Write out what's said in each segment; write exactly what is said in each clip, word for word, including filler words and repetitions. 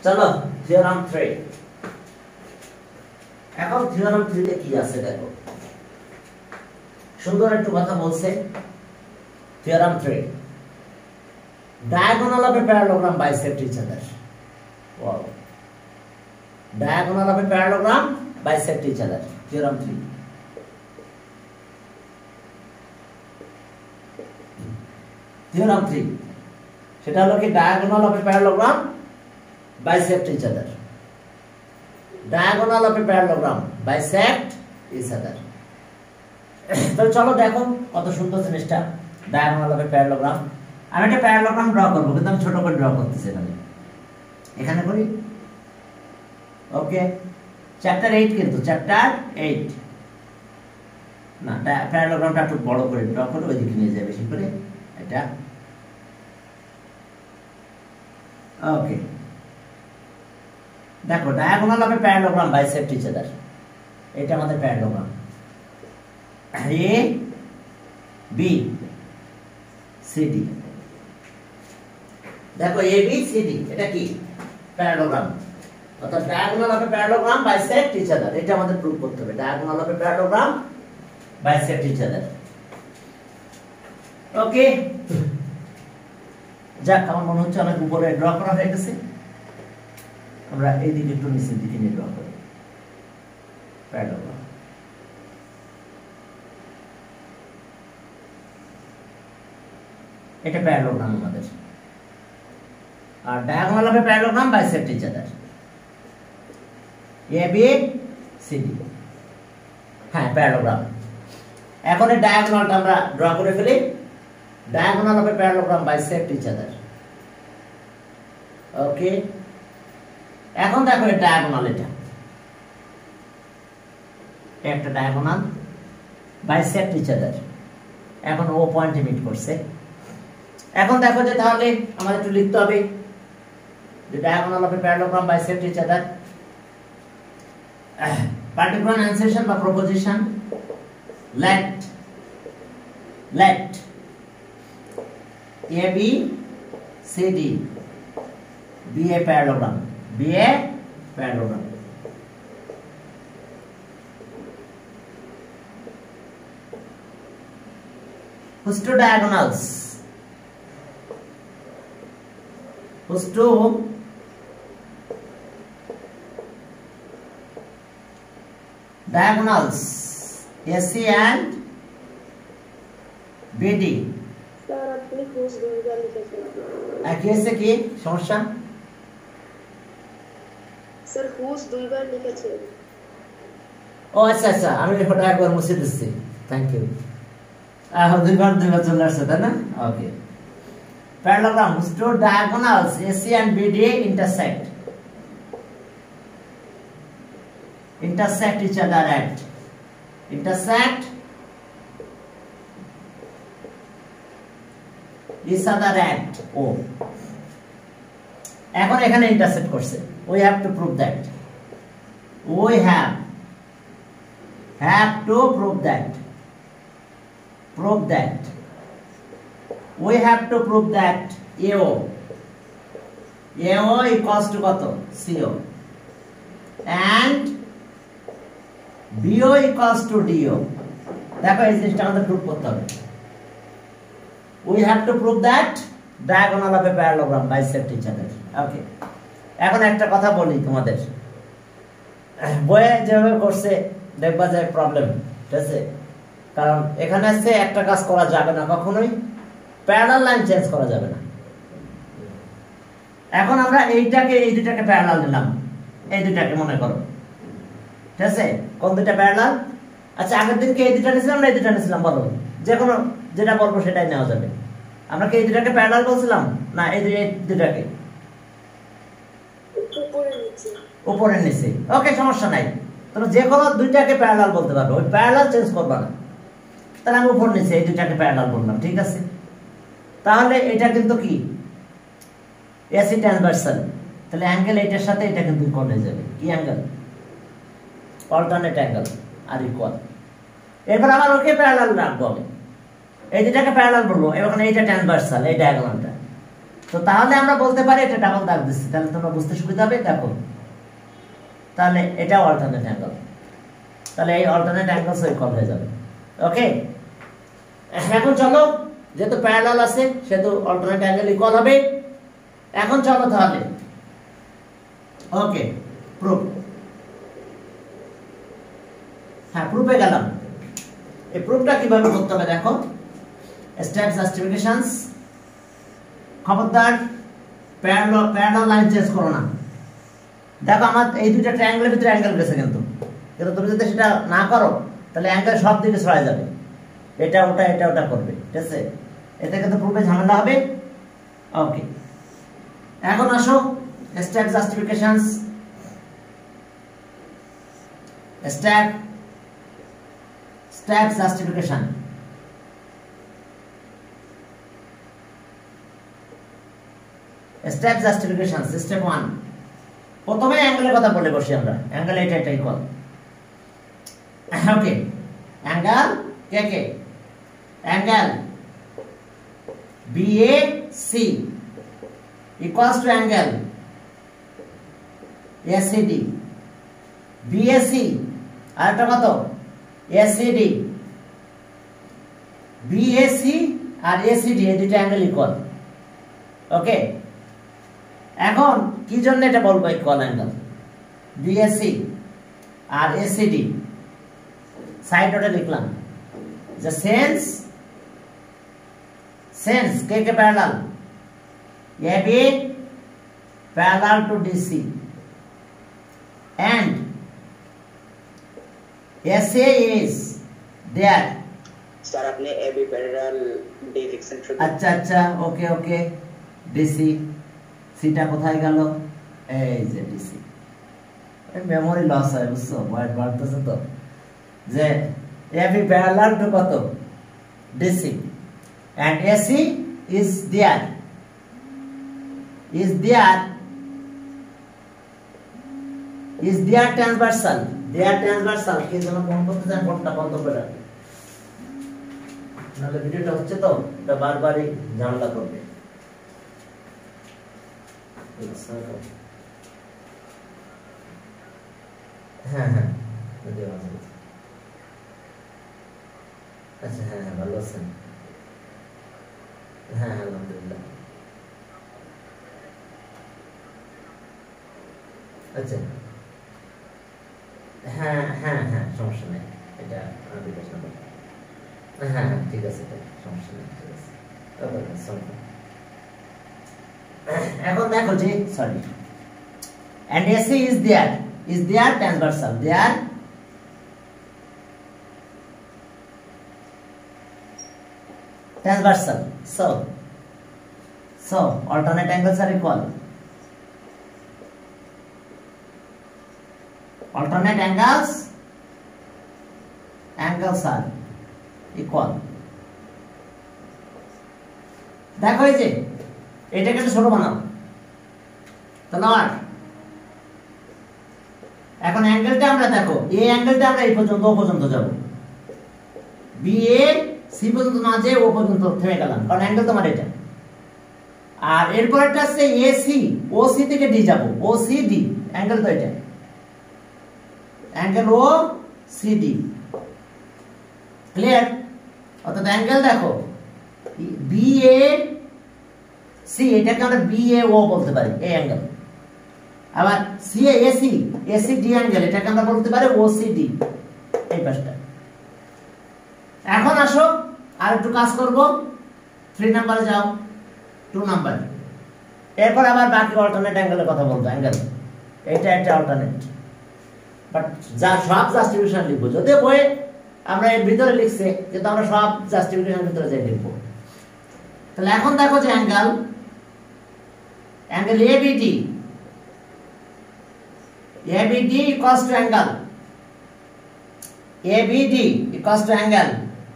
চলো theorem three. এখন theorem three তে কি আছে দেখো, সুন্দর একটু কথা বলছে। Theorem three, diagonal of a parallelogram bisect each other. Wow. Diagonal of a parallelogram bisect each other. Theorem three. Theorem three. সেটা হলো কি diagonal of a parallelogram bisect each other. Diagonal of a parallelogram bisect each other. তো চলো দেখো কত সুন্দর জিনিসটা, diagonal of a parallelogram. আমি একটা প্যারালোগ্রাম ড্র করবো, কিন্তু আমি ছোট করে ড্র করতেছি না, এখানে করি। ওকে, চ্যাপ্টার এইট, কিন্তু চ্যাপ্টার এইট না, প্যারালোগ্রামটা একটু বড় করে ড্র করে ওইদিকে নিয়ে যায় বেশি করে এটা। ওকে, দেখো diagonal of a parallelogram bisect each other, এটা আমাদের parallelogram. A B C D, দেখো এ বি সি ডি এটা কি প্যারালোগ্রাম, অর্থাৎ diagonal of a parallelogram bisect each other, এটা আমাদের প্রুভ করতে হবে। Diagonal of a parallelogram bisect each other. Okay, যাক আমার মনে হচ্ছে অনেক উপরে ড্র করা হয়ে গেছে, আমরা এই দিকে একটু নিচের দিকে নিয়ে ড্র করি প্যারালোগ্রাম। এটা প্যারালোগ্রাম আমাদের, আর diagonal of a parallelogram bisect each other, A B C D. হ্যাঁ প্যারালোগ্রাম। এখন এই ডায়াগোনালটা আমরা ড্র করে ফেলি। Diagonal of a parallelogram bisect each other. Okay, এখন দেখো এই ডায়াগোনাল, এটা একটা ডায়াগোনাল বাইসেক্ট ইচ আদার, এখন ও পয়েন্টে মিট করছে। এখন দেখো যে তাহলে আমাদের একটু লিখতে হবে the diagonal of a parallelogram bisect each other. Particular enunciation বা proposition, let let A B C D be a parallelogram, be a parallelogram. Whose two diagonals, whose two diagonals A C and B D, sir আপনি হুজ দুইবার লিখেছেন। একই আছে কি সমস্যা? Sir whose দুইবার লিখেছেন। ও আচ্ছা আচ্ছা, আমি ওটা একবার মুছে দিচ্ছি, থ্যাংক ইউ। আহ দুইবার দুইবার চলে আসছে তাই না? ওকে, parallelogram whose two diagonals A C and B D intersect intersect each other at intersect each other at O. এখন এখানে intersect করছে, we have to prove that, we have have to prove that prove that we have to prove that A O A O equals to কত C O and B O equals to D O. দেখো এই জিনিসটা আমাদের prove করতে হবে। we have to prove that diagonal of a parallelogram bisect each other. ওকে, এখন একটা কথা বলি তোমাদের, বইয়ে যেভাবে করছে দেখবা যে প্রবলেম, ঠিক আছে? কারণ এখানে আছে একটা কাজ করা যাবে না কখনোই, প্যারালাল লাইন চেঞ্জ করা যাবে না। এখন আমরা এইটাকে এই দুটাকে প্যারালাল নিলাম, এই দুটাকে মনে করো, ঠিক আছে? কোন দুটা প্যারালাল? আচ্ছা আগের দিনকে এই দুটা নিয়েছিলাম না এই দুটা নিয়েছিলাম, বলো যে কোনো যেটা বলবো সেটাই নেওয়া যাবে। আমরা কি এই দুটাকে প্যারালাল বলছিলাম না এই দুটাকে উপরে নিচে? উপরে নিচে। ওকে, সমস্যা নাই, তোমরা যে কোনো দুইটাকে প্যারালাল বলতে পারবে, ওই প্যারালাল চেঞ্জ করবা না। তাহলে আমি উপর নিচে এই দুটাকে প্যারালাল বললাম, ঠিক আছে? তাহলে এটা কিন্তু কি এসি ট্রান্সভার্সাল, তাহলে অ্যাঙ্গেল এটার সাথে এটা কিন্তু ইকুয়াল হয়ে যাবে। কি অ্যাঙ্গেল? অল্টারনেট অ্যাঙ্গেল আর ইকুয়াল। এরপর আবার ওকে প্যারালাল রাখবো, আমি এই দুটাকে প্যারালাল বলবো, এবং এইটা ট্রান্সভার্সাল, এই ডায়াগোনালটা তো তাহলে আমরা বলতে পারি এটা ডাবল দাগ দিচ্ছি, তাহলে তোমরা বুঝতে সুবিধা হবে। দেখো তাহলে এটা অল্টারনেট অ্যাঙ্গেল, তাহলে এই অল্টারনেট অ্যাঙ্গেল সো ইকুয়াল হয়ে যাবে। ওকে, এখন চলো, যেহেতু প্যারালাল আছে সেহেতু অল্টারনেট অ্যাঙ্গেল ইকুয়াল হবে। এখন চলো তাহলে ওকে প্রুফ। হ্যাঁ, প্রুফে গেলাম। এই প্রুফটা কিভাবে করতে হবে দেখো, স্টেপ জাস্টিফিকেশনস। খবরদার প্যারালাল প্যারালাল লাইন চেঞ্জ করো না। দেখো আমার এই দুইটা ট্রায়াঙ্গেলের ভিতরে অ্যাঙ্গেল গেছে, কিন্তু কিন্তু তুমি যদি সেটা না করো তাহলে অ্যাঙ্গেল সব দিকে ছড়ায় যাবে, এটা ওটা এটা ওটা করবে, ঠিক আছে? এতে কিন্তু প্রুফে ঝামেলা হবে। ওকে, এখন আসো step justifications. Step step justification. Step justification step one. প্রথমে অ্যাঙ্গেলের কথা বলে বসি আমরা। অ্যাঙ্গেল এটা এটা ইকুয়াল। ওকে, অ্যাঙ্গেল কে কে? Angle B A C equals to angle A C D. B A C আর একটা কত? A C D. B A C আর এ সি ডি এই দুটো অ্যাঙ্গেল ইকুয়াল। ওকে, এখন কি জন্য এটা বলবো equal angle? B A C আর এ সি ডি সাইড নোটে লিখলাম যে সেন্স সেন্স কে কে parallel? A B parallel to D C and S A is there. Sir आपने A B parallel D fiction कर अच्छा अच्छा ओके ओके ডিসি সিটা কোথায় গেল? এই যে ডিসি। এই মেমরি লস হয় বুঝছো, ওয়ার্ড বাড়তেছে তো, যে A B parallel to কত? DC and A C is there is there is there transversal there transversal কি যেন কোন করতে চান কোনটা বন্ধ করে রাখি, নাহলে ভিডিওটা হচ্ছে তো এটা বারবারই ঝামেলা করবে। হ্যাঁ হ্যাঁ ভিডিও আছে। আচ্ছা হ্যাঁ হ্যাঁ ভালো আছেন? হ্যাঁ হ্যাঁ আলহামদুলিল্লাহ। আচ্ছা হ্যাঁ হ্যাঁ হ্যাঁ সমস্যা নেই, এটা আমি বিবেচনা করব। হ্যাঁ হ্যাঁ ঠিক আছে, সমস্যা নেই, ঠিক আছে। এখন দেখো যে sorry and A C is there is there transversal there transversal so so alternate angles are equal. Alternate angles angles are equal. দেখো এই যে এটাকে একটু ছোট বানাও তাহলে আর এখন অ্যাঙ্গেলটা আমরা দেখো, এই অ্যাঙ্গেলটা আমরা এই পর্যন্ত ও পর্যন্ত যাব, বি এ সি পর্যন্ত না যে ও পর্যন্ত থেমে গেলাম, কারণ অ্যাঙ্গেল তোমার এটা। আর এরপরটা হচ্ছে এ সি, ও সি থেকে ডি যাব, ও সি ডি অ্যাঙ্গেল তো এটা, angle O C D. Clear? অর্থাৎ অ্যাঙ্গেল দেখো বি এ সি, এটাকে আমরা বি এ ও বলতে পারি এই অ্যাঙ্গেল। আবার C A AC AC D angle, এটাকে আমরা বলতে পারি ও সি ডি এই পাশটা। এখন আসো আর একটু কাজ করব, থ্রি নাম্বারে যাও, টু নাম্বার। এরপর আবার বাকি অল্টারনেট অ্যাঙ্গেলের কথা বলবো। অ্যাঙ্গেল এটা একটা অল্টারনেট, বাট যা সব জাস্টিফিকেশন লিখবো, যদিও বই আমরা এর ভিতরে লিখছে কিন্তু আমরা সব জাস্টিফিকেশন ভিতরে যাই লিখবো। তাহলে এখন দেখো যে angle angle A B D A B D equals to angle A B D equals to angle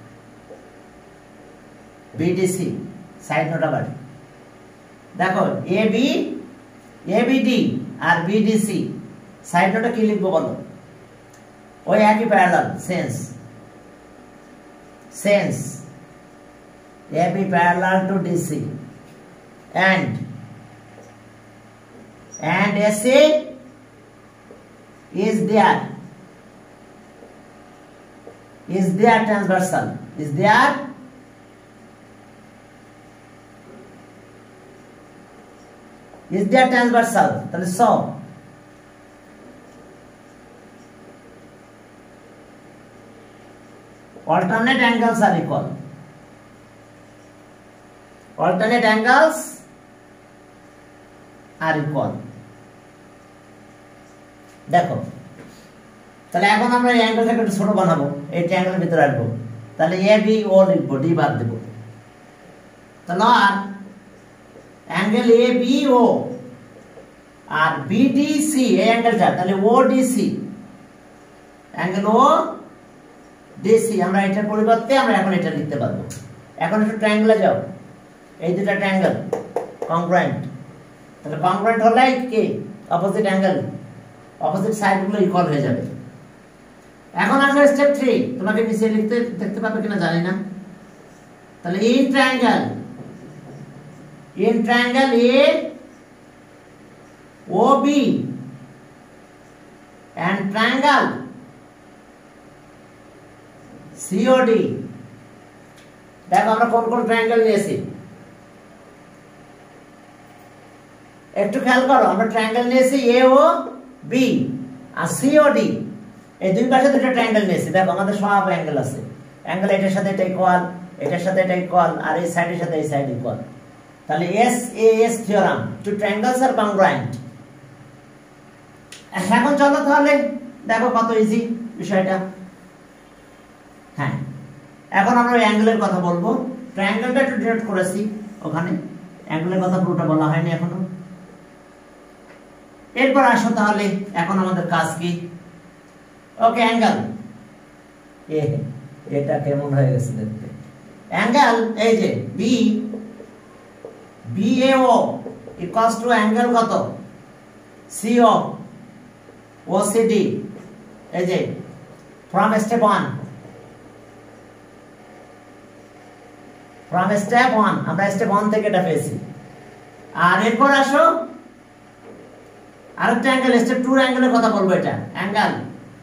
B D C side note. আবার দেখো A B A B D আর B D C সাইড নোটে কি লিখবো বলো? ওই একই parallel sense sense A B parallel to D C and and S A is there is there transversal is there is there transversal তাহলে so alternate angles are equal alternate angles are equal দেখো তাহলে এখন আমরা এই অ্যাঙ্গেলটাকে একটু ছোট বানাবো এই ট্রায়াঙ্গেলের ভিতরে আসবো তাহলে এ বি ও লিখবো ডি বাদ দেব তাহলে আর অ্যাঙ্গেল এ বি ও আর বি ডি সি এই অ্যাঙ্গেলটা তাহলে O D C angle O D C আমরা এটার পরিবর্তে আমরা এখন এটা লিখতে পারবো এখন একটু ট্রায়াঙ্গেলে যাও এই দুটো ট্রায়াঙ্গেল কংগ্রুয়েন্ট তাহলে কংগ্রুয়েন্ট হলে কি অপোজিট অ্যাঙ্গেল অপোজিট সাইডগুলো ইকুয়াল হয়ে যাবে এখন আসলে স্টেপ থ্রি তোমাকে নিচে লিখতে দেখতে পাবে কিনা জানি না তাহলে in triangle in triangle A O B and triangle C O D দেখো আমরা কোন কোন ট্রায়াঙ্গেল নিয়েছি একটু খেয়াল করো আমরা ট্রায়াঙ্গেল নিয়েছি এ ও বি আর সি ও ডি এই দুই পাশে দুটো ট্রায়াঙ্গেল নিয়েছি দেখো আমাদের সব অ্যাঙ্গেল আছে অ্যাঙ্গেল এটার সাথে এটা ইকুয়াল এটার সাথে এটা ইকুয়াল আর এই সাইডের সাথে এই সাইড ইকুয়াল তাহলে S A S theorem two triangles আর কংগ্রুয়েন্ট এখন চলো তাহলে দেখো কত ইজি বিষয়টা হ্যাঁ এখন আমরা ওই অ্যাঙ্গেলের কথা বলবো ট্রায়াঙ্গেলটা একটু ডিনোট করেছি ওখানে অ্যাঙ্গেলের কথা পুরোটা বলা হয়নি এখনো এরপর আসো তাহলে এখন আমাদের কাজ কি ওকে অ্যাঙ্গেল এ এটা কেমন হয়ে গেছে দেখতে অ্যাঙ্গেল এই যে B B A O equals to angle কত C O O C D এই যে from step one from step one আমরা স্টেপ ওয়ান থেকে এটা পেয়েছি আর এরপর আসো আরেকটা অ্যাঙ্গেল স্টেপ টু অ্যাঙ্গেলের কথা বলবো এটা angle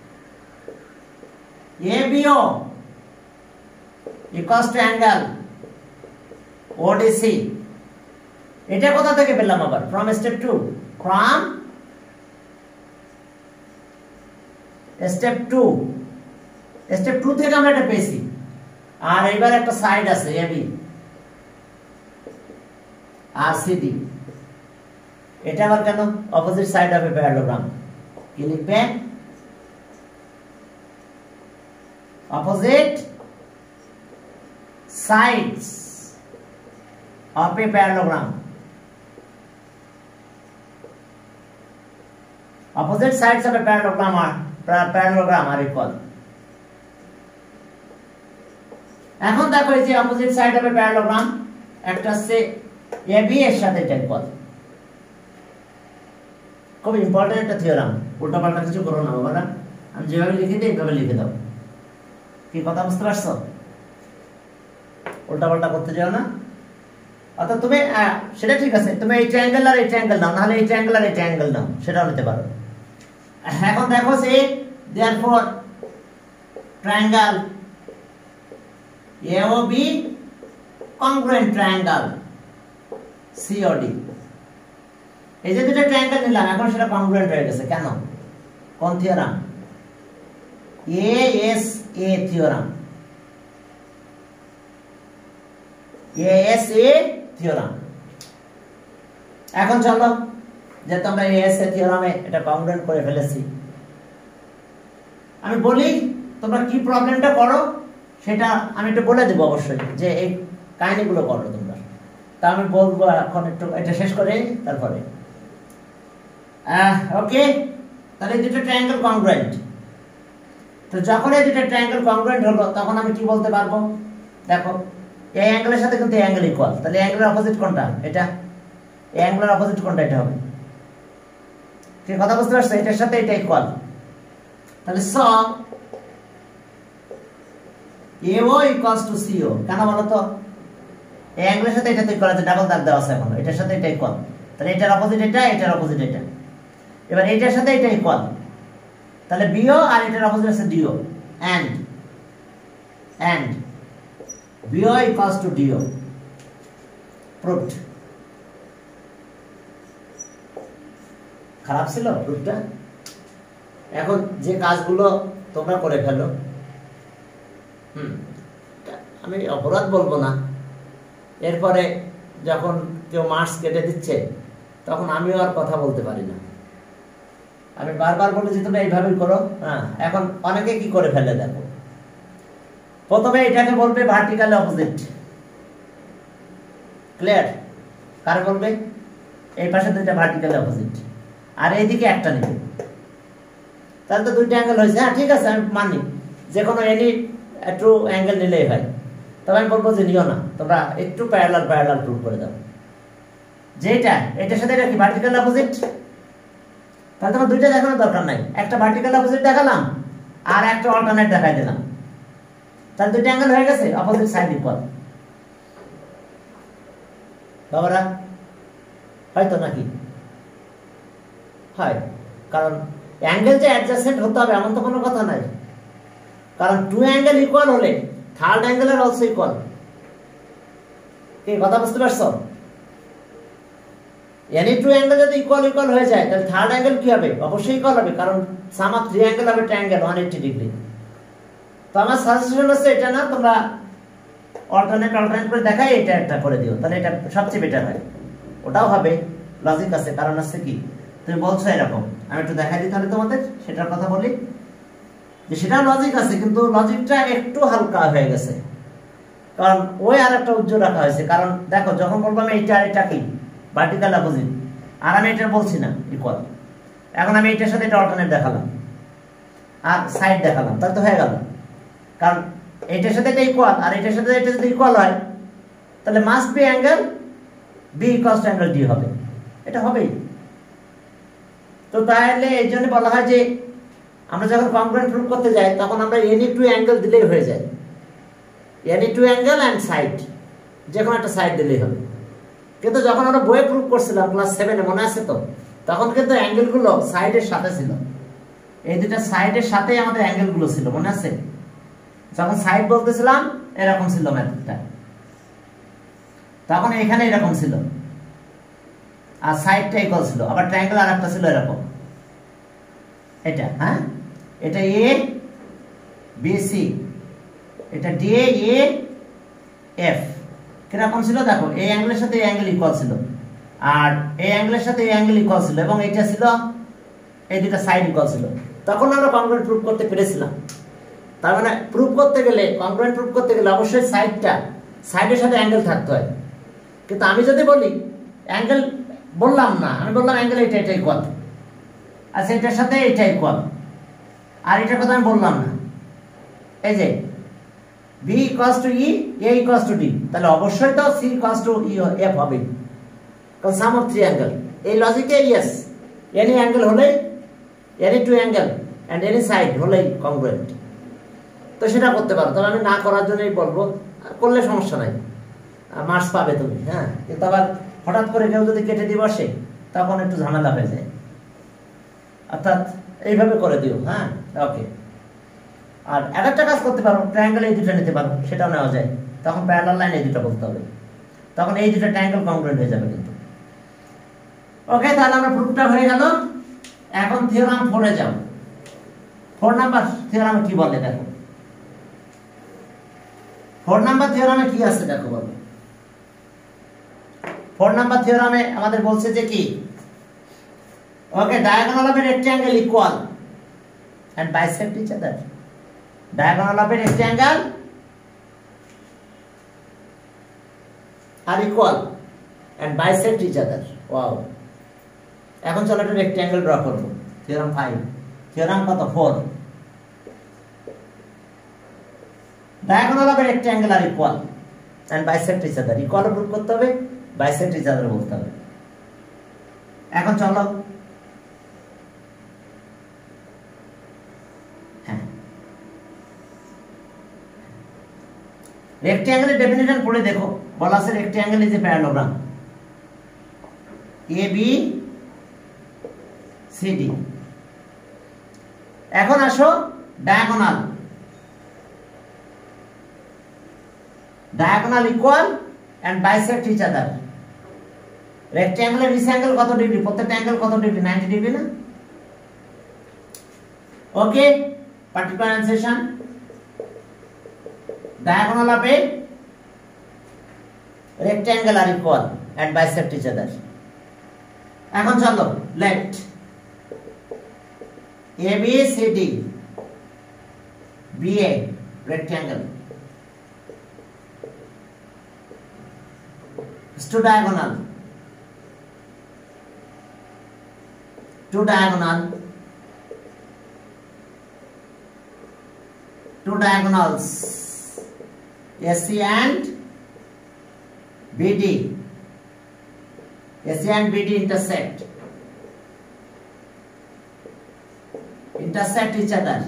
A B O equals to angle O D C এটা কোথা থেকে পেলাম আবার from step two from step two step two থেকে আমরা এটা পেয়েছি আর এবার একটা সাইড আছে এ বি আর সি ডি এটা আবার কেন opposite side of a parallelogram কি লিখবে opposite sides of a parallelogram opposite sides of a parallelogram আর প্যারালোগ্রাম আর ইকুয়াল এখন দেখো এই যে opposite side of a parallelogram একটা হচ্ছে এ বি এর সাথে এটা ইকুয়াল খুব ইম্পর্টেন্ট একটা থিওরাম উল্টা পাল্টা কিছু করো না বাবারা আমি যেভাবে লিখে দিই এইভাবে লিখে দাও কি কথা বুঝতে পারছো উল্টা পাল্টা করতে যাও না অর্থাৎ তুমি সেটা ঠিক আছে তুমি এই ট্রায়াঙ্গেল আর এই ট্রায়াঙ্গেল নাও নাহলে এই ট্রায়াঙ্গেল আর এই ট্রায়াঙ্গেল নাও সেটাও নিতে পারো এখন দেখো সে therefore triangle A O B congruent triangle C O D এই যে দুটো ট্রায়াঙ্গেল নিলাম এখন সেটা কংগ্রুয়েন্ট হয়ে গেছে কেন কোন theorem A S A theorem A S A theorem এখন চলো যে তোমরা এ এস এ থিওরামে এটা কংগ্রুয়েন্ট করে ফেলেছি আমি বলি তোমরা কি প্রবলেমটা করো সেটা আমি একটু বলে দেব অবশ্যই যে এই কাহিনীগুলো করো তোমরা তা আমি বলবো এখন একটু এটা শেষ করে তারপরে ওকে তাহলে দুটো ট্রায়াঙ্গেল কংগ্রুয়েন্ট তো যখন এই দুটো ট্রায়াঙ্গেল কংগ্রুয়েন্ট হলো তখন আমি কি বলতে পারবো দেখো এই অ্যাঙ্গেলের সাথে কিন্তু এই অ্যাঙ্গেল ইকুয়াল তাহলে অ্যাঙ্গেলের অপোজিট কোনটা এটা এই অ্যাঙ্গেলের অপোজিট কোনটা এটা হবে কি কথা বুঝতে পারছো এটার সাথে এটা ইকুয়াল তাহলে so A O equals to C O কেন বলো তো এই অ্যাঙ্গেলের সাথে এটা ইকুয়াল আছে, ডাবল দাগ দেওয়া আছে এখন, এটার সাথে এটা ইকুয়াল, তাহলে এটার অপোজিট এটা, এটার অপোজিট এটা। এবার এটার সাথে এটা ইকুয়াল, তাহলে বিও আর এটার অপোজিট আছে DO, and and BO equals to DO, proved. খারাপ ছিল প্রুফটা? এখন যে কাজগুলো তোমরা করে ফেলো, হুম আমি অপরাধ বলবো না, এরপরে যখন কেউ মার্কস কেটে দিচ্ছে তখন আমিও আর কথা বলতে পারি না, আমি বারবার বলি যে তোমরা এইভাবেই করো। হ্যাঁ, এখন অনেকে কি করে ফেলে দেখো, প্রথমে এটাকে বলবে ভার্টিক্যাল অপোজিট, ক্লিয়ার? কার বলবে? এই পাশে দুইটা ভার্টিক্যাল অপোজিট, আর এইদিকে একটা নেবে, তাহলে তো দুইটা অ্যাঙ্গেল হয়েছে। হ্যাঁ ঠিক আছে, আমি মানি যে কোনো এনি ট্রু অ্যাঙ্গেল নিলেই হয়, তবে আমি বলবো যে নিও না, তোমরা একটু প্যারালাল প্যারালাল প্রুভ করে দাও। যেটা এটার সাথে এটা কি ভার্টিক্যাল অপোজিট, তাহলে তোমার দুইটা দেখানোর দরকার নাই, একটা ভার্টিক্যাল অপোজিট দেখালাম আর একটা অল্টারনেট দেখাই দিলাম, তাহলে দুইটা অ্যাঙ্গেল হয়ে গেছে, অপোজিট সাইড ইকুয়াল। বাবারা হয়তো নাকি হয়, কারণ অ্যাঙ্গেল যে অ্যাডজাসেন্ট হতে হবে এমন তো কোনো কথা নাই, কারণ টু অ্যাঙ্গেল ইকুয়াল হলে থার্ড অ্যাঙ্গেল আর অলসো ইকুয়াল। কি কথা বুঝতে পারছো? এনি টু অ্যাঙ্গেল যদি ইকুয়াল ইকুয়াল হয়ে যায় তাহলে থার্ড অ্যাঙ্গেল কি হবে? অবশ্যই ইকুয়াল হবে, কারণ সাম অফ থ্রি অ্যাঙ্গেল হবে ট্রায়াঙ্গেল ওয়ান এইটি ডিগ্রি। তো আমার সাজেশন হচ্ছে এটা না, তোমরা অল্টারনেট অল্টারনেট করে দেখাই এটা একটা করে দিও, তাহলে এটা সবচেয়ে বেটার হয়। ওটাও হবে, লজিক আছে, কারণ আছে কি তুমি বলছো এরকম, আমি একটু দেখাই দিই তাহলে তোমাদের, সেটার কথা বলি যে সেটাও লজিক আছে, কিন্তু লজিকটা একটু হালকা হয়ে গেছে, কারণ ওই আর একটা উজ্জ্বল রাখা হয়েছে। কারণ দেখো, যখন বলবো আমি এইটা আর এটা কি ভার্টিক্যাল অপোজিট, আর আমি এটা বলছি না ইকুয়াল, এখন আমি এটার সাথে এটা অল্টারনেট দেখালাম আর সাইড দেখালাম, তাহলে তো হয়ে গেল। কারণ এইটার সাথে এটা ইকুয়াল আর এটার সাথে এটা যদি ইকুয়াল হয় তাহলে must be angle B equals to angle D হবে, এটা হবেই। তো তাহলে এই জন্য বলা হয় যে আমরা যখন কংগ্রুয়েন্ট প্রুফ করতে যাই তখন আমরা এনি টু অ্যাঙ্গেল দিলেই হয়ে যায়, any two angle and side, যে কোনো একটা সাইড দিলেই হবে। কিন্তু যখন আমরা বইয়ে প্রুফ করছিলাম ক্লাস সেভেনে, মনে আছে তো, তখন কিন্তু অ্যাঙ্গেলগুলো সাইডের সাথে ছিল, এই দুটা সাইডের সাথেই আমাদের অ্যাঙ্গেলগুলো ছিল, মনে আছে? যখন সাইড বলতেছিলাম এরকম ছিল ম্যাথটা, তখন এখানে এরকম ছিল আর সাইডটা ইকুয়াল ছিল, আবার ট্রায়াঙ্গেল আর একটা ছিল এরকম, এটা হ্যাঁ, এটা এ বি সি, এটা ডি এ এফ, কিরকম ছিল দেখো, এই অ্যাঙ্গেলের সাথে এই অ্যাঙ্গেল ইকুয়াল ছিল আর এই অ্যাঙ্গেলের সাথে এই অ্যাঙ্গেল ইকুয়াল ছিল, এবং এটা ছিল এই দুটা সাইড ইকুয়াল ছিল, তখন আমরা কংগ্রুয়েন্ট প্রুফ করতে পেরেছিলাম। তার মানে প্রুফ করতে গেলে, কংগ্রুয়েন্ট প্রুফ করতে গেলে অবশ্যই সাইডটা সাইডের সাথে অ্যাঙ্গেল থাকতে হয়। কিন্তু আমি যদি বলি অ্যাঙ্গেল বললাম না, আমি বললাম অ্যাঙ্গেল এটা এটা ইকুয়াল, আচ্ছা এটার সাথে এটা ইকুয়াল, আর এটার কথা আমি বললাম না, এই যে B equals to E, A equals to D, তাহলে অবশ্যই তো C equals to E F হবে, কারণ সাম অফ থ্রি অ্যাঙ্গেল। এই লজিকে ইয়েস, এনি অ্যাঙ্গেল হলেই, any two angle and any side হলেই কংগ্রুয়েন্ট। তো সেটা করতে পারো, তবে আমি না করার জন্যই বলবো, করলে সমস্যা নাই, মার্কস পাবে তুমি। হ্যাঁ, কিন্তু আবার হঠাৎ করে কেউ যদি কেটে দিয়ে বসে তখন একটু ঝামেলা হয়ে যায়, অর্থাৎ এইভাবে করে দিও। হ্যাঁ ওকে। আর এক একটা কাজ করতে পারো, ট্রায়াঙ্গেল এই দুটো নিতে পারো, সেটাও নেওয়া যায়, তখন প্যারালাল লাইন এই দুটো বলতে হবে, তখন এই দুটো ট্রায়াঙ্গেল কংগ্রুয়েন্ট হয়ে যাবে কিন্তু। ওকে, তাহলে আমরা প্রুফটা হয়ে গেল। এখন থিওরাম ফোরে যাও। ফোর নাম্বার থিওরামে কি বলে দেখো, ফোর নাম্বার থিওরামে কি আছে দেখো বলো। ফোর নাম্বার থিওরামে আমাদের বলছে যে কি, okay, diagonal of a rectangle equal and bisect each other, diagonal of a rectangle are equal and bisect each other. Wow. এখন চলো একটা রেক্ট্যাঙ্গেল ড্র করব, থিওরাম ফাইভ, থিওরাম কত? Four. diagonal of a rectangle are equal and bisect each other, equal proof করতে হবে, bisect each other বলতে হবে। এখন চলো রেক্ট্যাঙ্গেলের ডেফিনিশন পড়ে দেখো, বলা আছে rectangle is a parallelogram A B C D. এখন আসো diagonal. Diagonal equal and bisect each other. রেক্ট্যাঙ্গেলের রিস অ্যাঙ্গেল কত ডিগ্রি? প্রত্যেকটা অ্যাঙ্গেল কত ডিগ্রি? নাইনটি ডিগ্রি না? Okay, পার্টিকুলারাইজেশন diagonal of a rectangle are equal and bisect each other. এখন চলো let A B C D be a rectangle. It's two diagonal. Two diagonal. Two diagonals. A C and B D. A C and B D intersect. Intersect each other.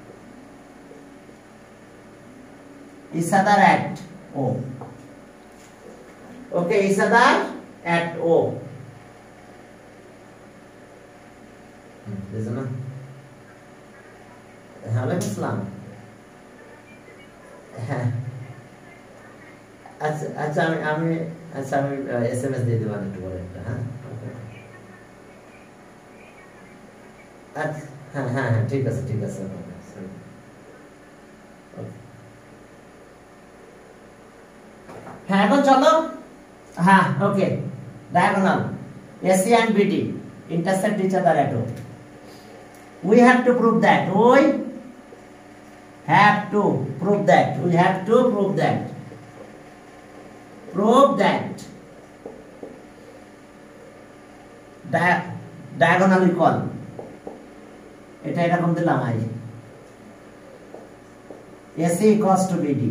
Each other at O. Okay, each other at O. Listen up. Hello, Islam. আচ্ছা আচ্ছা আমি আমি আচ্ছা আমি SMS দিয়ে দেব একটু পরে একটা। হ্যাঁ আচ্ছা হ্যাঁ হ্যাঁ হ্যাঁ ঠিক আছে ঠিক আছে। হ্যাঁ এখন চলো। হ্যাঁ okay, diagonal AC and BD intersect each other at O. We have to prove that. We have to prove that. We have to prove that. Prove that Di- diagonal equal. এটা এরকম দিলাম I A C equals to B D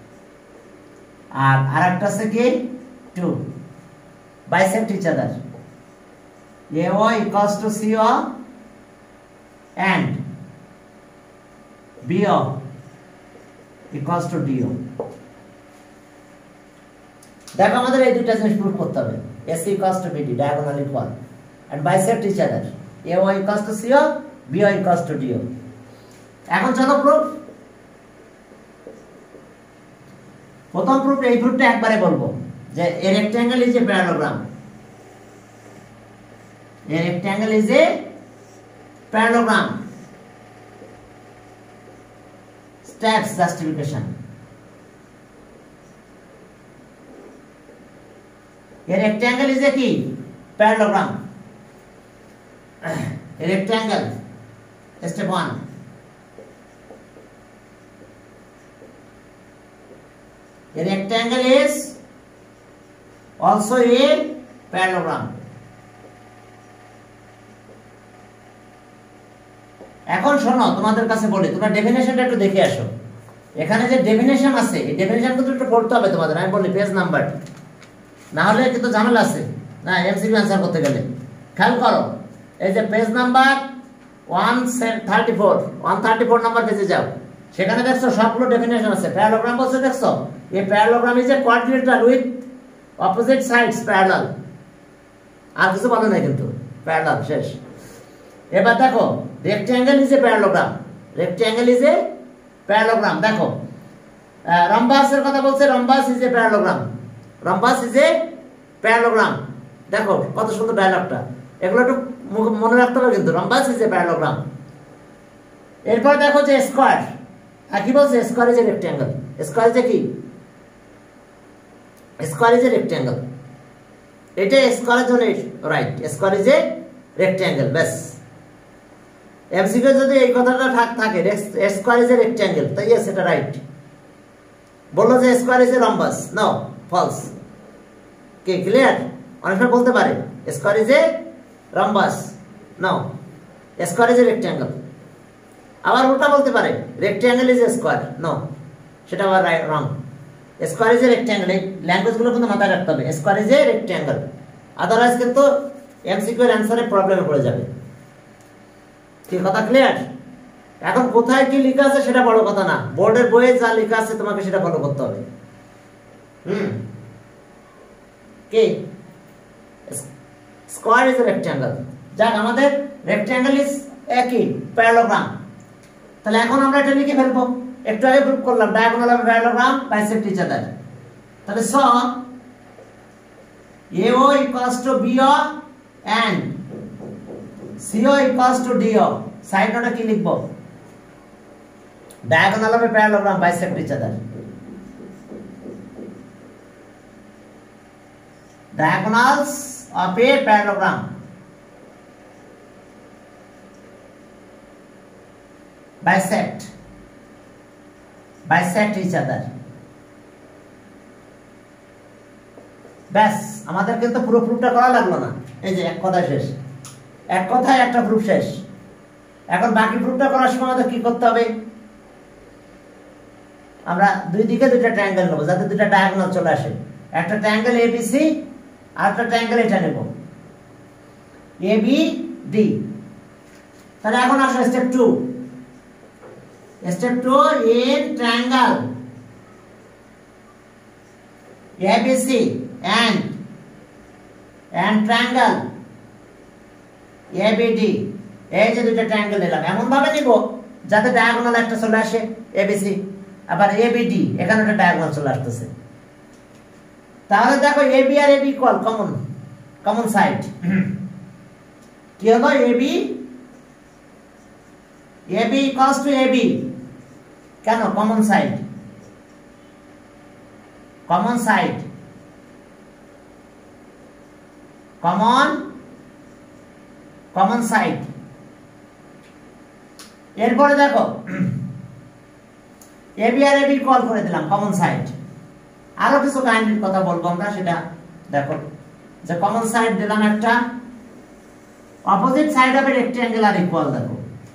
আর আরেকটা আছে কি to bisect each other. A O equals to C O and B O equals to D O. দেখো আমাদের এই দুটো জিনিস প্রুফ করতে হবে। A C equals to B D diagonal equal and bisect each other. A O equals to C O, B O equals to D O. এখন চলো proof. প্রথম প্রুফ এই প্রুফটা একবারে বলবো যে a rectangle is a parallelogram. A rectangle is a parallelogram. Steps justification. A rectangle is a key parallelogram. A rectangle. Step one. A rectangle is also a parallelogram. এখন শোনো তোমাদের কাছে বলি, তোমরা ডেফিনেশনটা একটু দেখে আসো। এখানে যে ডেফিনেশন আছে এই ডেফিনেশন কিন্তু একটু পড়তে হবে তোমাদের। আমি বলি পেজ নাম্বার, না হলে কিন্তু ঝামেলা আছে না এমসিকিউ অ্যানসার করতে গেলে। খেয়াল করো, এই যে page number one thirty four one thirty four number পেজে যাও, সেখানে দেখছো সবগুলো ডেফিনেশন আছে। প্যারালোগ্রাম বলছে দেখছো, এই parallelogram is a quadrilateral with opposite sides parallel. আর কিছু বলে নাই কিন্তু, প্যারালাল শেষ। এবার দেখো rectangle is a parallelogram. Rectangle is a parallelogram. দেখো রম্বাসের কথা বলছে, rhombus is a parallelogram. Rhombus is a parallelogram. দেখো কত সুন্দর ডায়লগটা, এগুলো একটু মনে রাখতে হবে কিন্তু। Rhombus is a parallelogram. এরপর দেখো যে স্কয়ার, আর কি বলছে square is a rectangle. Square is a কি? Square is a rectangle. এটা স্কয়ারের জন্য right, square is a rectangle. ব্যাস এমসিকিউ যদি এই কথাটা থাকে স্কয়ার ইজ এ রেক্ট্যাঙ্গেল, তাই ইয়েস এটা রাইট। বললো যে square is a rhombus, no false. কে ক্লিয়ার? অনেক সময় বলতে পারে square is a rhombus, no square is a rectangle. আবার উল্টা বলতে পারে rectangle is a square, no সেটা আবার wrong. Square is a rectangle, এই ল্যাঙ্গুয়েজগুলো কিন্তু মাথায় রাখতে হবে। Square is a rectangle, otherwise কিন্তু এমসিকিউ এর অ্যানসারে প্রবলেমে পড়ে যাবে। কি কথা ক্লিয়ার? এখন কোথায় কি লেখা আছে সেটা বড় কথা না, বোর্ডের বইয়ে যা লেখা আছে তোমাকে সেটা ফলো করতে হবে। হুম কে স্কয়ার ইজ এ রেক্ট্যাঙ্গেল যাক আমাদের রেক্ট্যাঙ্গেল ইজ একই প্যারালোগ্রাম তাহলে এখন আমরা এটা লিখে ফেলবো একটু আগে প্রুফ করলাম diagonal of parallelogram bisect each other তাহলে so AO equals to BO and CO equals to DO side নোটে কি লিখবো diagonal of a parallelogram bisect each other diagonals of a parallelogram bisect bisect each other ব্যাস আমাদের কিন্তু পুরো প্রুফটা করা লাগলো না এই যে এক কথা শেষ এক কথায় একটা প্রুফ শেষ এখন বাকি প্রুফটা করার সময় আমাদের কি করতে হবে আমরা দুই দিকে দুটো ট্রায়াঙ্গেল নেব যাতে দুটো ডায়াগোনাল চলে আসে একটা ট্রায়াঙ্গেল এবিসি আর একটা ট্রায়াঙ্গেল এটা নেব এবিডি তাহলে এখন আসো step two step two in triangle ABC and and triangle ABD এই যে দুটো ট্রায়াঙ্গেল নিলাম এমন ভাবে নিব যাতে ডায়াগোনাল একটা চলে আসে এবিসি আবার এবিডি এখানে একটা ডায়াগোনাল চলে আসতেছে তাহলে দেখো এবি আর AB equal common common side কি হলো AB AB equals to AB কেন common side common side common common side এরপরে দেখো এবি আর এবি কল করে দিলাম কমন সাইড আরো কিছু কাইন্ডের কথা বলবো আমরা সেটা দেখো যে কমন সাইড দিলাম একটা opposite side of a rectangle আর ইকুয়াল দেখো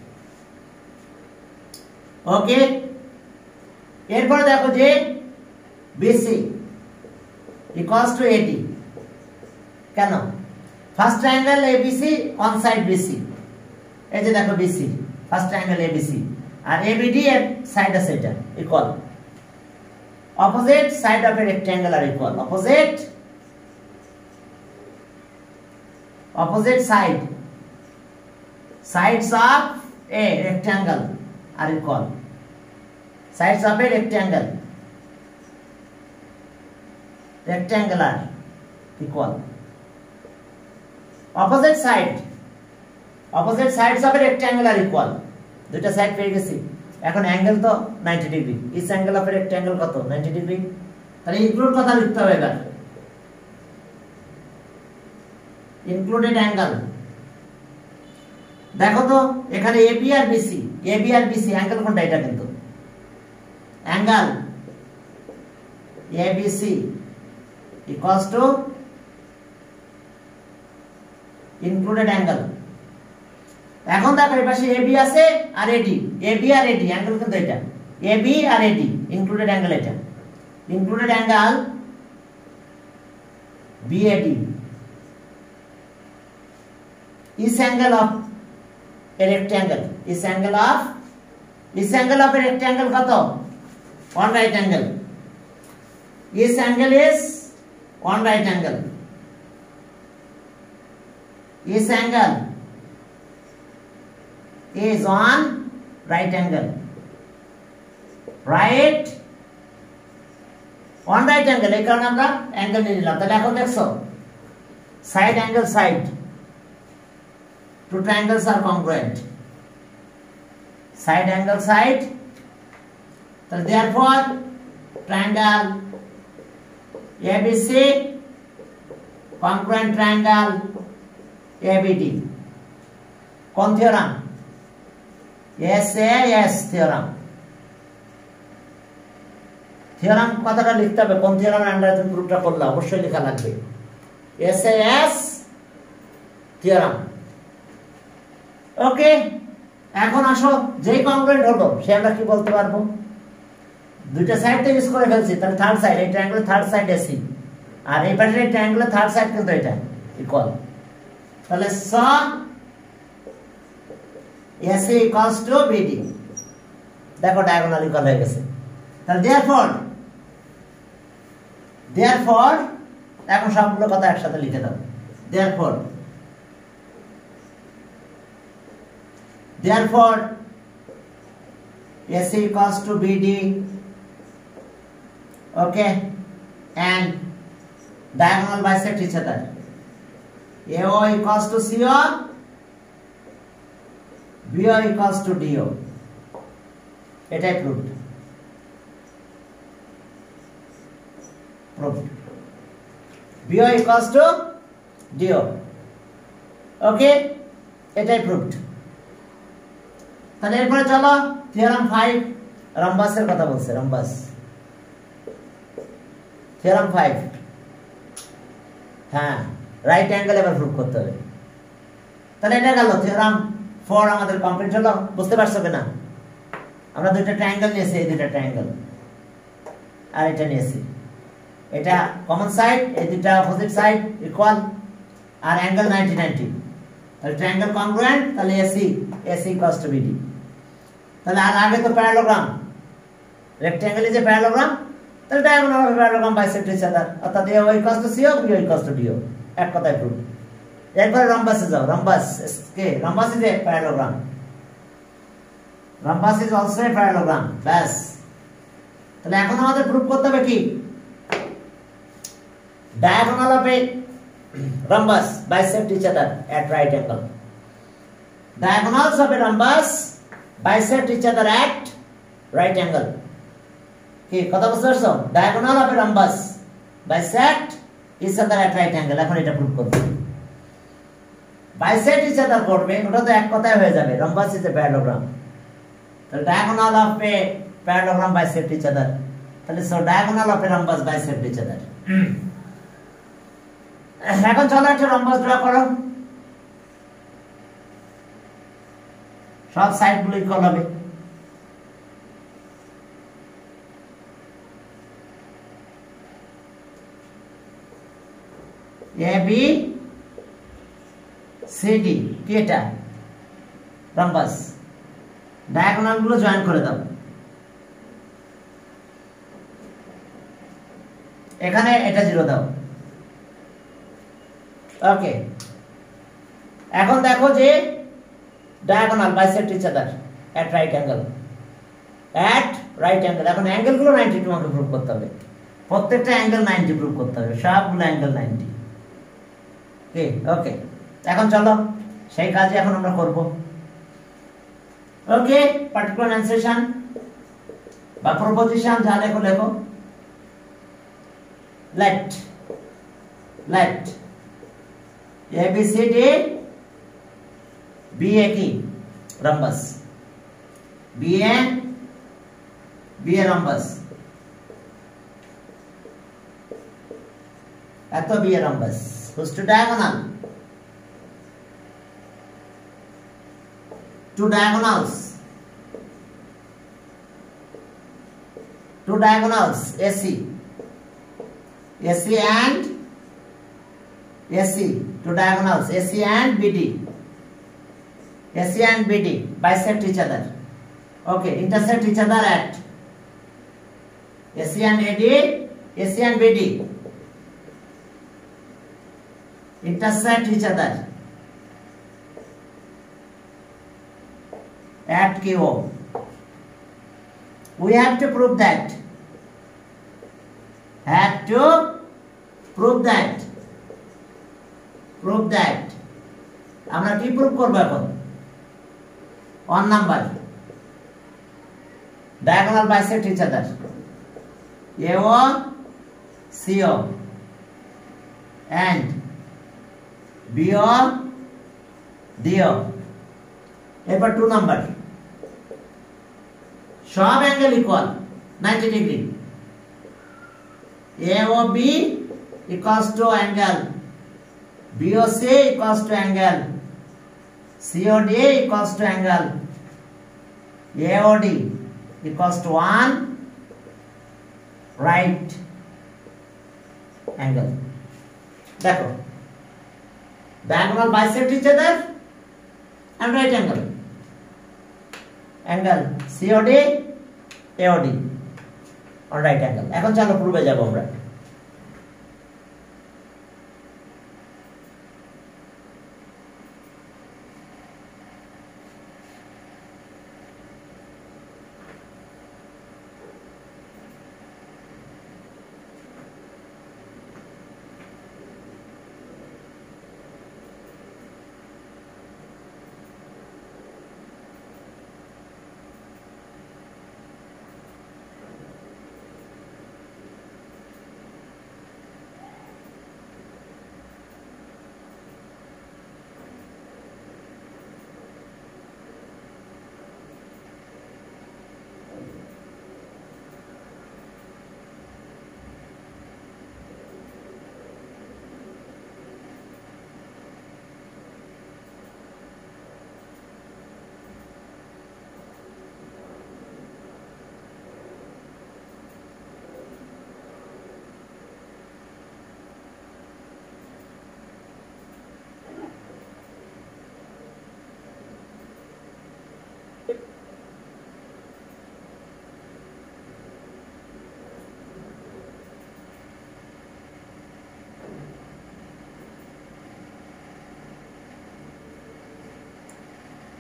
ওকে এরপর দেখো যে বিসি ইকুয়ালস টু এডি কেন first triangle ABC on side BC এই যে দেখো বিসি ফার্স্ট ট্রায়াঙ্গেল এবিসি আর এবিডি এর সাইড আছে এটা equal opposite side of a rectangle আর equal opposite opposite side sides of a rectangle are equal sides of a rectangle rectangular equal opposite side opposite sides of a rectangle are equal দুটো side পেয়ে গেছি এখন angle তো ninety degree each angle of a rectangle কত ninety degree তাহলে include কথা লিখতে হবে এবার ইনক্লুডেড অ্যাঙ্গেল দেখো তো এখানে এবি আর বিসি এবি আর বিসি অ্যাঙ্গেল কোনটা এটা কিন্তু angle ABC equals to included angle এখন দেখো এই পাশে এবি আছে আর এডি এবি আর এডি অ্যাঙ্গেল কিন্তু এটা এবি আর এডি ইনক্লুডেড অ্যাঙ্গেল এটা included angle BAD is angle of a rectangle is angle of is angle of a rectangle কত one right angle is angle is one right angle is angle is one right angle right one right angle এই কারণে আমরা angle নিয়ে নিলাম তাহলে এখন দেখছো side angle side two triangles are congruent side angle side so therefore triangle A B C congruent triangle A B D কোন theorem S A S theorem theorem কথাটা লিখতে হবে কোন theorem আমরা তুমি প্রুফটা করলে অবশ্যই লেখা লাগবে S A S theorem ওকে এখন আসো যেই কংগ্রুয়েন্ট হলো সে আমরা কি বলতে পারবো দুইটা সাইড তো ইউজ করে ফেলছি তাহলে থার্ড সাইড এই ট্রায়াঙ্গেলের থার্ড সাইড এসি আর এই পাশের এই ট্রায়াঙ্গেলের থার্ড সাইড কিন্তু এটা ইকুয়াল তাহলে স এসি ইকুয়ালস টু বিডি দেখো ডায়াগোনাল ইকুয়াল হয়ে গেছে তাহলে देयरफॉर देयरफॉर এখন সবগুলো কথা একসাথে লিখে দাও। therefore therefore A C equals to B D, okay, and diagonal bisect each other. A O equals to C O, B O equals to D O. এটাই proved. Proved. B O equals to D O. Okay, এটাই proved. তাহলে এরপরে চলো theorem five, রম্বাসের কথা বলছে। Rhombus theorem five, হ্যাঁ right angle এবার প্রুভ করতে হবে। তাহলে এটা গেল থিওরাম ফোর আমাদের কমপ্লিট হলো। বুঝতে পারছো কিনা? আমরা দুইটা ট্রায়াঙ্গেল নিয়েছি, এই দুইটা ট্রায়াঙ্গেল আর এটা নিয়েছি, এটা কমন সাইড, এই দুইটা অপোজিট সাইড ইকুয়াল, আর অ্যাঙ্গেল নাইনটি নাইনটি। তাহলে ট্রায়াঙ্গেল কংগ্রুয়েন্ট, তাহলে AC AC equals to BD. তাহলে আর আগে তো parallelogram, rectangle is a parallelogram, তাহলে diagonal of parallelogram bisect each other, অর্থাৎ A equals to CO, B equals to DO. এক কথায় প্রুভ। এরপরে রম্বাসে যাও। রম্বাস কে rhombus is a parallelogram, rhombus is also a parallelogram. ব্যাস, তাহলে এখন আমাদের প্রুভ করতে হবে কি? Diagonal of a rhombus bisect each other at right angle. Diagonals of a rhombus bisect each other at right angle. কি কথা বুঝতে পারছো? Diagonal of a rhombus bisect each other at right angle. এখন এটা prove করতে হবে। Bisect each other করবে, ওটা তো এক কথায় হয়ে যাবে। Rhombus is a parallelogram. তাহলে diagonal of a parallelogram bisect each other. তাহলে so diagonal of a rhombus bisect each other. এখন চলো একটা রম্বাস ড্র করো। সব সাইড গুলো ইকুয়াল হবে। এ বি সি ডি, কি এটা? রম্বাস। ডায়াগোনাল গুলো জয়েন করে দাও। এখানে এটা জিরো দাও। ওকে, এখন দেখো যে diagonal bisect each other at right angle, at right angle. এখন অ্যাঙ্গেল গুলো নাইনটি তোমাকে প্রুভ করতে হবে, প্রত্যেকটা অ্যাঙ্গেল নাইনটি প্রুভ করতে হবে, সবগুলো অ্যাঙ্গেল নাইনটি। ওকে ওকে, এখন চলো সেই কাজে এখন আমরা করব। ওকে, পার্টিকুলার অ্যানসেশন বা প্রপোজিশন যা লেখো লেখো। Let let A B C D B A की rhombus, B A B A rhombus, एतो B A rhombus, whose two diagonal, two diagonals, two diagonals A C, A C and A C, two diagonals A C and B D, A C and B D bisect each other. Okay, intersect each other at A C and A D, A C and B D intersect each other at Q O. We have to prove that. Have to prove that. Prove that. আমরা কি prove করব এখন? One number, diagonal bisect each other, A O C O and B O D O. এরপর two number, সব angle equal ninety degree, A O B equals to angle B O C equals to angle C O D equals to angle A O D equals to one right angle. देखो, diagonal bisect each other and right angle, angle C O D A O D on right angle. এখন চলো প্রুভে যাব আমরা।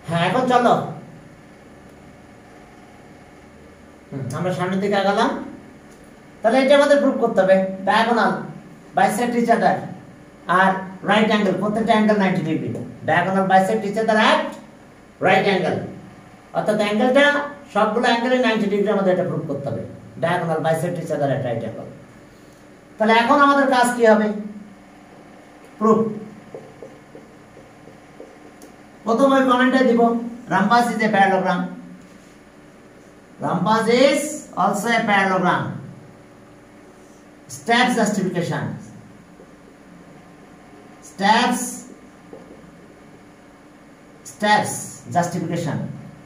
হ্যাঁ এখন চলো আমরা সামনের দিকে আগালাম। তাহলে এটা আমাদের প্রুভ করতে হবে ডায়াগোনাল বাইসেক্ট ইচ আদার আর রাইট অ্যাঙ্গেল, প্রত্যেকটা angle ninety degree. Diagonal bisect each other at right angle, অর্থাৎ অ্যাঙ্গেলটা সবগুলো অ্যাঙ্গেলে নাইনটি ডিগ্রি আমাদের এটা প্রুভ করতে হবে। Diagonal bisect each other at right angle. তাহলে এখন আমাদের কাজ কি হবে? প্রুফ। প্রথম ওই কমেন্টে দিব rhombus is a parallelogram. Rhombus is also a parallelogram. Steps justification. Steps steps justification.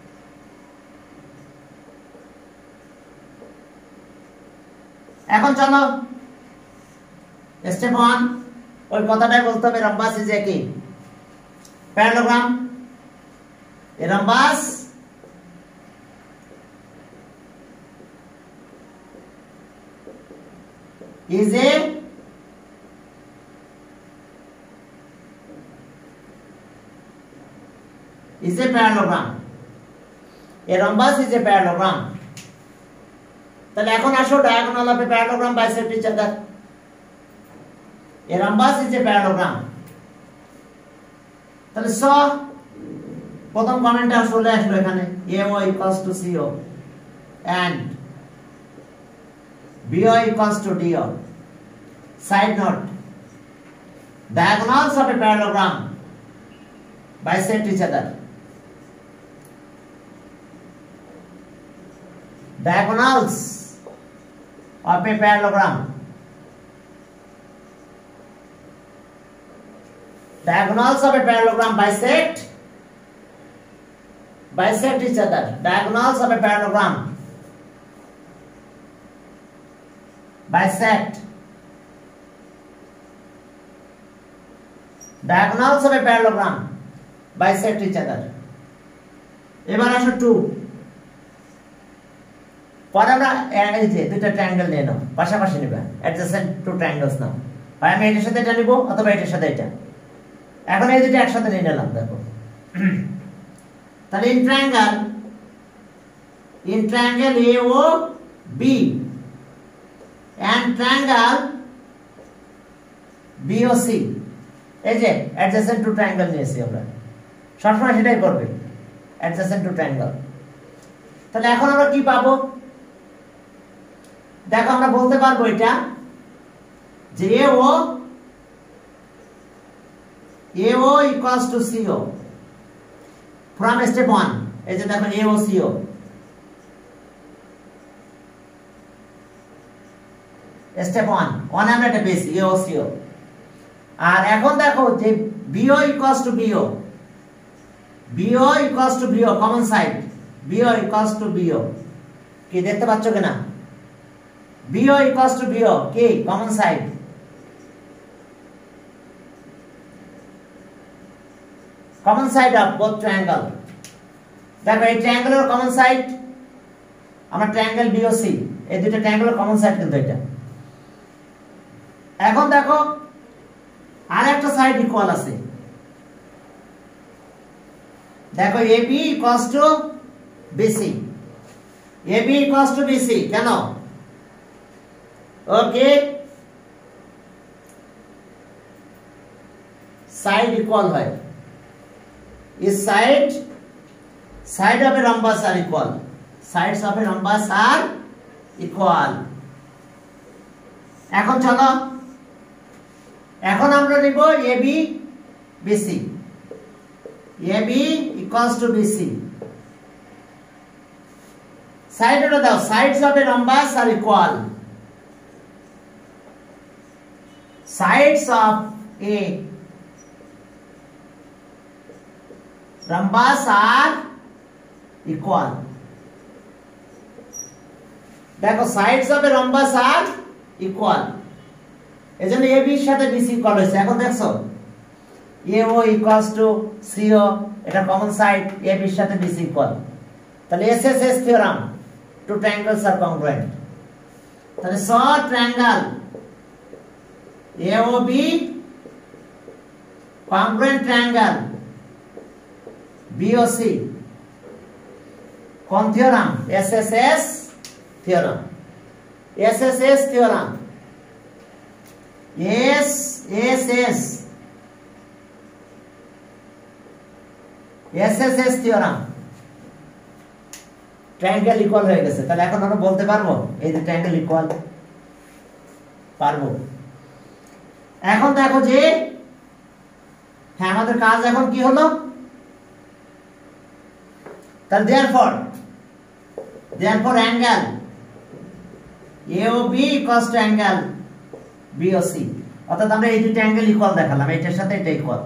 এখন চলো স্টেপ ওয়ান, ওই কথাটাই বলতে হবে rhombus is a কি parallelogram. A rhombus is a is a parallelogram. A rhombus is a parallelogram. তাহলে এখন আসো diagonal of a parallelogram bisect each other. A rhombus is a parallelogram. তাহলে স প্রথম কমেন্টটা চলে আসলো এখানে A O equals to C O and B O equals to D O. Side note, diagonals of a parallelogram bisect each other. Diagonals of a parallelogram diagonals of a parallelogram bisect bisect each other. Diagonals of a parallelogram bisect diagonals of a parallelogram bisect each other. এবার আসো two. পরে আমরা এই যে দুটো triangle নিয়ে নাও, পাশাপাশি নেবে অ্যাডজেসেন্ট টু ট্রায়াঙ্গেলস নাও, হয় আমি এটার সাথে এটা নিব অথবা এটার সাথে এটা। এখন এই দুটো একসাথে নিয়ে নিলাম, দেখো তাহলে in triangle in triangle A O B and triangle B O C, এই যে adjacent to triangle নিয়েছি আমরা, সবসময় সেটাই করবে adjacent to triangle। তাহলে এখন আমরা কি পাবো? দেখো আমরা বলতে পারবো এটা যে A O A O equals to C O from step one। এই যে দেখো A O C O, step one one আমরা এটা পেয়েছি A O C O। আর এখন দেখো যে B O equals to B O, B O equals to B O common side, B O equals to B O কি দেখতে পাচ্ছ কিনা? B O equals to B O কি common side, common side of both triangle. দেখো এই ট্রায়াঙ্গেলের common side আমরা triangle B O C, এই দুটো ট্রায়াঙ্গেলের কমন সাইড কিন্তু এটা। এখন দেখো আর একটা সাইড ইকুয়াল আছে, দেখো A B equals to B C, A B equals to B C কেন? ওকে সাইড ইকুয়াল হয়, is side side of a rhombus are equal, sides of a rhombus are equal। এখন চলো এখন আমরা নিব A B B C, A B equals to B C, side ওটা দাও, sides of a rhombus are equal, sides of a rhombus are equal। দেখো sides of a rhombus are equal, এজন্য A B এর সাথে B C equal হয়েছে। এখন দেখছো A O equals to C O, এটা কমন সাইড, A B এর সাথে B C ইকুয়াল। তাহলে S S S theorem, two triangles are congruent। তাহলে স triangle A O B congruent triangle B BOC কোন theorem? SSS theorem. SSS theorem. S S S SSS theorem. Triangle equal হয়ে গেছে। তাহলে এখন আমরা বলতে পারবো এই যে ট্রায়াঙ্গেল ইকুয়াল, পারবো। এখন দেখো যে হ্যাঁ আমাদের কাজ এখন কি হলো, তাহলে therefore therefore angle A O B equals to angle B O C, অর্থাৎ আমরা এই দুটো অ্যাঙ্গেল ইকুয়াল দেখালাম, এটার সাথে এটা ইকুয়াল।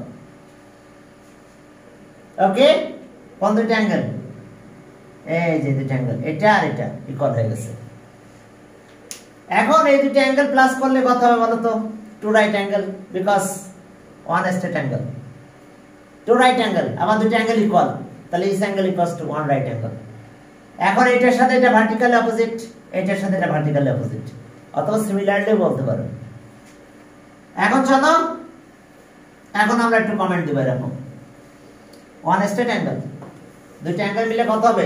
ওকে, কোন দুটো অ্যাঙ্গেল? এই যে দুটো অ্যাঙ্গেল, এটা আর এটা ইকুয়াল হয়ে গেছে। এখন এই দুটো অ্যাঙ্গেল প্লাস করলে কত হবে বলো তো? Two right angle, because one straight angle, two right angle, আবার দুটো অ্যাঙ্গেল ইকুয়াল, তাহলে each angle equals to one right angle. এখন এটার সাথে এটা ভার্টিক্যালি অপোজিট, এটার সাথে এটা ভার্টিক্যালি অপোজিট, অথবা সিমিলারলি বলতে পারো। এখন চলো এখন আমরা একটু কমেন্ট দিব এরকম, ওয়ান স্ট্রেট অ্যাঙ্গেল, দুটো অ্যাঙ্গেল মিলে কত হবে?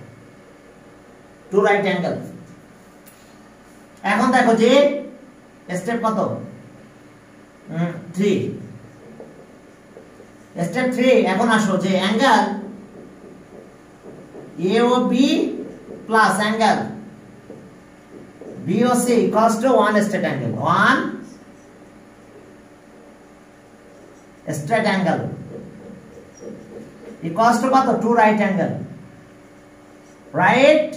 Two right angle. এখন দেখো যে স্টেপ কত? Three, step three. এখন আসো যে angle A O B plus angle B O C equals to one straight angle, one straight angle equals to কত? Two right angle, right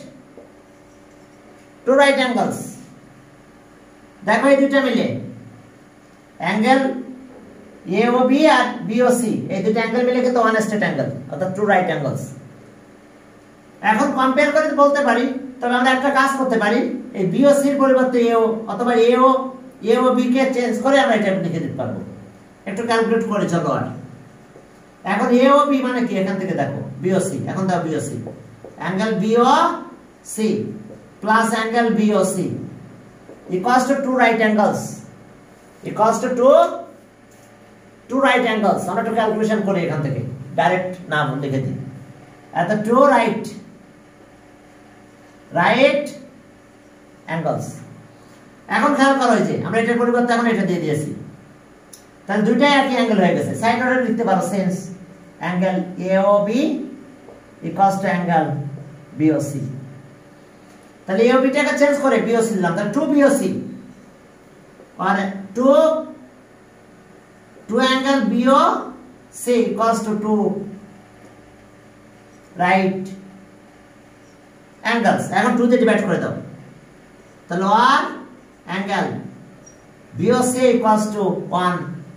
two right angles. দেখো এই দুটো মিলে অ্যাঙ্গেল A O B আর B O C, এই দুটো angle মিলে কিন্তু ওয়ান স্ট্রেট অ্যাঙ্গেল, অর্থাৎ টু রাইট অ্যাঙ্গেলস। এখন কম্পেয়ার করে বলতে পারি, তবে আমরা একটা কাজ করতে পারি, এই B O C এর পরিবর্তে A O অথবা A O A O B কে চেঞ্জ করে আমরা এটা লিখে দিতে পারবো। একটু ক্যালকুলেট করে চলো। আর এখন A O B মানে কি? এখান থেকে দেখো B O C, এখন দাও B O C, angle B O C plus angle B O C equals to two right angles, equals to two two right angles। আমরা একটু ক্যালকুলেশন করি এখান থেকে, ডাইরেক্ট নাম লিখে দিই, at the two right right angles। এখন খেয়াল করো যে আমরা এটার পরিবর্তে এখন এটা দিয়ে দিয়েছি, তাহলে দুইটাই একই অ্যাঙ্গেল হয়ে গেছে। সাইন অর্ডার লিখতে পারো, since angle A O B equals to angle B O C। তাহলে A O B টাকে চেঞ্জ করে B O C দিলাম, তাহলে টু B O C আর two two angle B O C equals to two right angles. এখন two দিয়ে divide করে দাও, তাহলে one angle B O C equals to one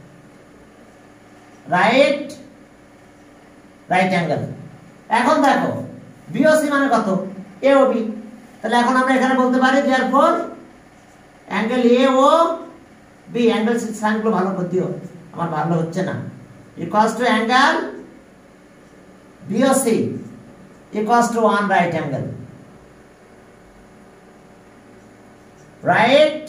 right right angle. এখন দেখো B O C মানে কত? A O B। তাহলে এখন আমরা এখানে বলতে পারি therefore angle A O B, angle সাইনগুলো ভালো করে দিও, আমার ভালো হচ্ছে না, equals to angle B O C equals to one right angle, right?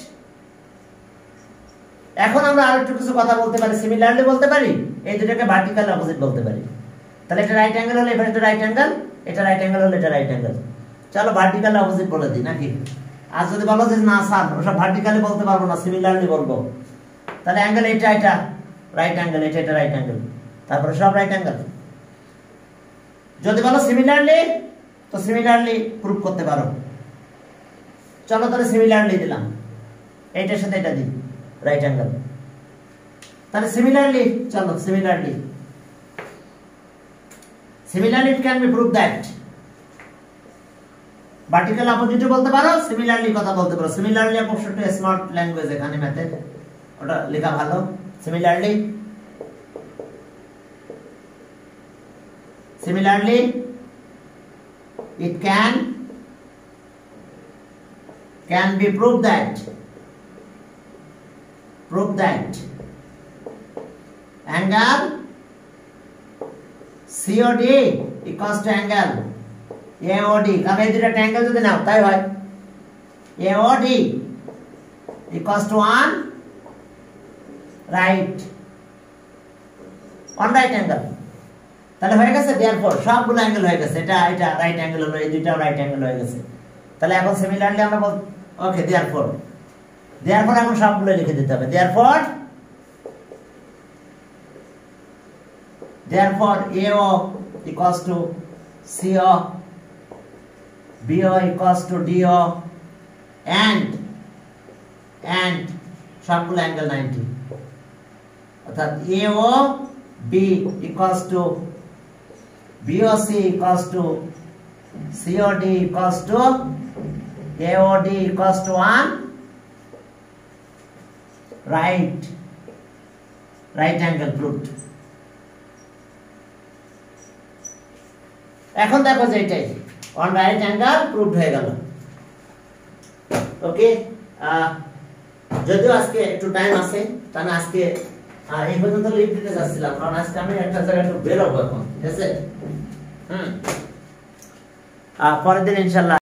এখন আমরা আরেকটু কিছু কথা বলতে পারি, সিমিলারলি বলতে পারি, এই দুটোকে ভার্টিক্যাল অপোজিট বলতে পারি। তাহলে এটা রাইট অ্যাঙ্গেল হলে এটা রাইট অ্যাঙ্গেল, এটা রাইট অ্যাঙ্গেল হলে এটা রাইট অ্যাঙ্গেল। চলো ভার্টিক্যাল অপোজিট বলে দিই নাকি? আর যদি বলো যে না স্যার ওসব ভার্টিক্যালি বলতে পারবো না, সিমিলারলি বলবো, তাহলে অ্যাঙ্গেল এটা এটা রাইট অ্যাঙ্গেল, এটা এটা রাইট অ্যাঙ্গেল, তারপরে সব রাইট অ্যাঙ্গেল। যদি বলো সিমিলারলি, তো সিমিলারলি প্রুফ করতে পারো। চলো তাহলে সিমিলারলি দিলাম, এইটার সাথে এটা দিই রাইট অ্যাঙ্গেল, তাহলে সিমিলারলি, চলো similarly similarly it can be prove that vertical অপোজিটও বলতে পারো, সিমিলারলি কথা বলতে পারো। সিমিলারলি অপশনটা স্মার্ট ল্যাঙ্গুয়েজ, এখানে ম্যাথে ওটা লেখা ভালো। Similarly Similarly, it can can be proved that prove that angle C O D equals to angle A O D, কারণ এই দুটো অ্যাঙ্গেল যদি নাও তাই হয় A O D equals to one right one right angle। তাহলে হয়ে গেছে therefore সবগুলো অ্যাঙ্গেল হয়ে গেছে এটা এটা রাইট অ্যাঙ্গেল হলো এই দুইটাও রাইট অ্যাঙ্গেল হয়ে গেছে তাহলে এখন সিমিলারলি আমরা বল ওকে देयरफॉर देयरफॉर এখন সবগুলো লিখে দিতে হবে therefore therefore A O equals to C O B O equals to D O and and সবগুলো অ্যাঙ্গেল ninety অর্থাৎ A O B equals to B O C equals to C O D equals to A O D equals to one right right angle proved এখন দেখো যে এটাই on right angle proved হয়ে গেল ওকে যদিও আজকে একটু টাইম আছে তাহলে আজকে এই পর্যন্ত লিভ দিতে যাচ্ছিলাম কারণ আজকে আমি একটা জায়গায় একটু বের হবো এখন ঠিক আছে হুম পরের দিন ইনশাআল্লাহ